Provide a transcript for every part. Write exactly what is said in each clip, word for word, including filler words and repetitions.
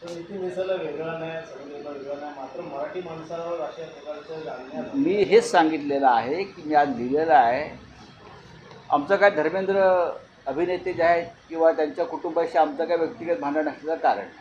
नितीन देसाईला वेगळा नाही, संजयला वेगळा नाही, मात्र मराठी माणसावर अशा प्रकारचं जाणण्यात मी हेच सांगितलेलं आहे की मी आज लिहिलेलं आहे, आमचं काय धर्मेंद्र अभिनेते जे आहेत किंवा त्यांच्या कुटुंबाशी आमचं काय व्यक्तिगत भांडण असल्याचं कारण नाही.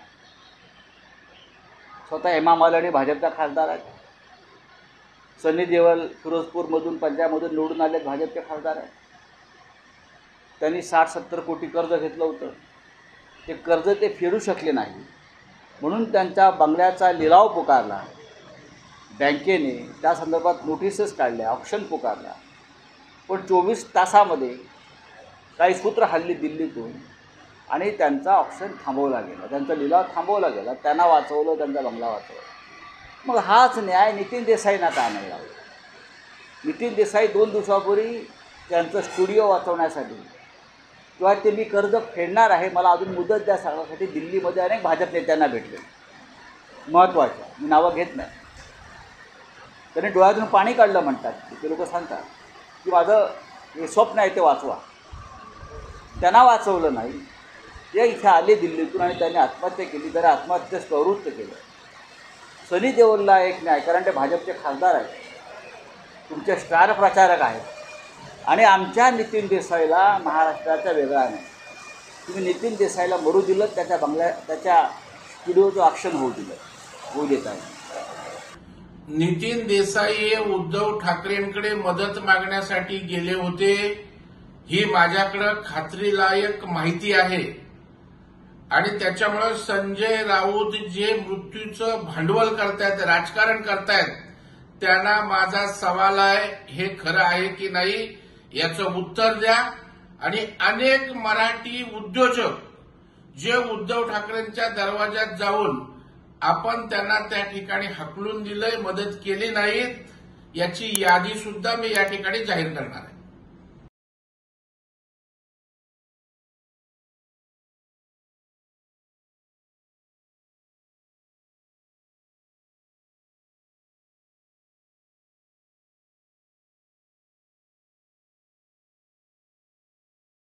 स्वतः हेमा मालिनी भाजपचा खासदार आहेत. सनी देओल फिरोजपूरमधून पंजाबमधून निवडून आले भाजपचे खासदार आहेत. त्यांनी साठ सत्तर कोटी कर्ज घेतलं होतं. ते कर्ज ते फेडू शकले नाही म्हणून त्यांच्या बंगल्याचा लिलाव पुकारला. बँकेने त्या संदर्भात नोटिसेस काढल्या, ऑप्शन पुकारला. पण चोवीस तासामध्ये काही सूत्र हल्ली दिल्लीतून आणि त्यांचा ऑप्शन थांबवला गेला, त्यांचा लिलाव थांबवला गेला. त्यांना वाचवलं, त्यांचा बंगला वाचवला. मग हाच न्याय नितीन देसाईंना का नाही लागला? नितीन देसाई दोन दिवसापूर्वी त्यांचं स्टुडिओ वाचवण्यासाठी किंवा ते मी कर्ज फेडणार आहे, मला अजून मुदत द्या सांगण्यासाठी दिल्लीमध्ये अनेक भाजप नेत्यांना भेटले. महत्त्वाच्या, मी नावं घेत नाही. त्यांनी डोळ्यातून पाणी काढलं म्हणतात ते लोक सांगतात की माझं हे स्वप्न आहे ते वाचवा. त्यांना वाचवलं नाही. ते इथे आले दिल्लीतून आणि त्यांनी आत्महत्या केली. जरा आत्महत्येस प्रवृत्त केलं. सनी देओलला एक न्याय, कारण ते भाजपचे खासदार आहेत, तुमचे स्टार प्रचारक आहेत. आणि आमच्या नितीन देसाईला महाराष्ट्राचा वेगळा नाही. तुम्ही नितीन देसाईला मरू दिलं, त्याच्या बंगल्या त्याच्या स्टुडिओचं ऑप्शन होऊ दिलं, होऊ देत आहे. नितीन देसाई हे उद्धव ठाकरेंकडे मदत मागण्यासाठी गेले होते, ही माझ्याकडे खात्रीलायक माहिती आहे. आणि त्याच्यामुळे संजय राऊत जे मृत्यूचं भांडवल करतायत, राजकारण करतायत, त्यांना माझा सवाल आहे, हे खरं आहे की नाही याचं उत्तर द्या. आणि अनेक मराठी उद्योजक जे उद्धव ठाकरेंच्या दरवाज्यात जाऊन आपण त्यांना त्या ठिकाणी हकलून दिलंय, मदत केली नाहीत, याची यादी सुद्धा मी या ठिकाणी जाहीर करणार आहे.